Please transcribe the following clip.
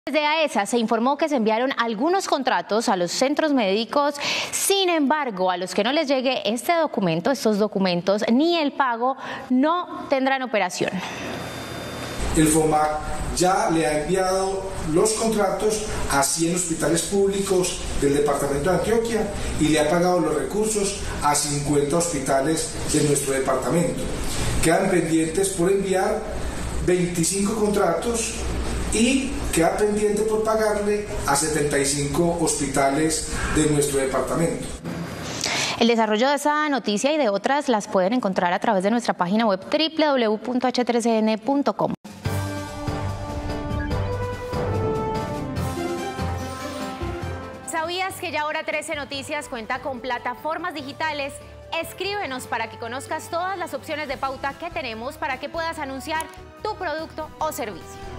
Desde AESA se informó que se enviaron algunos contratos a los centros médicos, sin embargo, a los que no les llegue estos documentos, ni el pago, no tendrán operación. El FOMAC ya le ha enviado los contratos a 100 hospitales públicos del departamento de Antioquia y le ha pagado los recursos a 50 hospitales de nuestro departamento. Quedan pendientes por enviar 25 contratos y queda pendiente por pagarle a 75 hospitales de nuestro departamento. El desarrollo de esa noticia y de otras las pueden encontrar a través de nuestra página web www.h3n.com. ¿Sabías que ya ahora 13 Noticias cuenta con plataformas digitales? Escríbenos para que conozcas todas las opciones de pauta que tenemos para que puedas anunciar tu producto o servicio.